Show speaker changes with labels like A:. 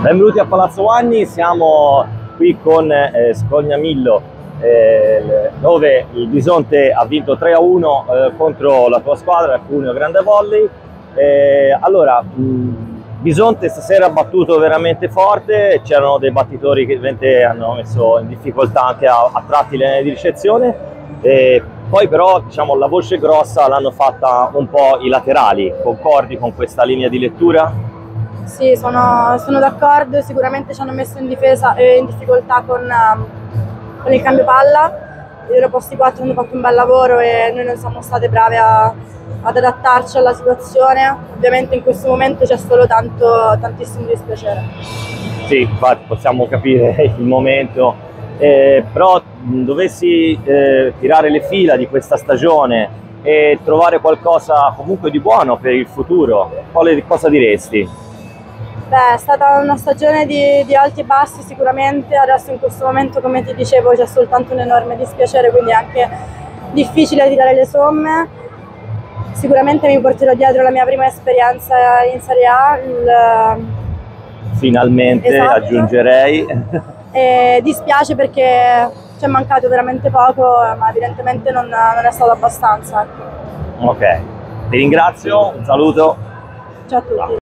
A: Benvenuti a Palazzo Vanni, siamo qui con Scognamillo, dove il Bisonte ha vinto 3-1 contro la tua squadra, Cuneo Grande Volley. Bisonte stasera ha battuto veramente forte, c'erano dei battitori che ovviamente hanno messo in difficoltà anche a tratti le linee di ricezione, poi però diciamo, la voce grossa l'hanno fatta un po' i laterali. Concordi con questa linea di lettura?
B: Sì, sono d'accordo, sicuramente ci hanno messo in difficoltà con il cambio palla. I loro posti 4 hanno fatto un bel lavoro e noi non siamo state brave ad adattarci alla situazione. Ovviamente in questo momento c'è solo tantissimo dispiacere.
A: Sì, infatti possiamo capire il momento, però dovessi tirare le fila di questa stagione e trovare qualcosa comunque di buono per il futuro, cosa diresti?
B: Beh, è stata una stagione di alti e bassi sicuramente, adesso in questo momento, come ti dicevo, c'è soltanto un enorme dispiacere, quindi è anche difficile tirare le somme. Sicuramente mi porterò dietro la mia prima esperienza in Serie A.
A: Finalmente, esatto. Aggiungerei.
B: E dispiace perché ci è mancato veramente poco, ma evidentemente non è stato abbastanza.
A: Ok, ti ringrazio, un saluto.
B: Ciao a tutti.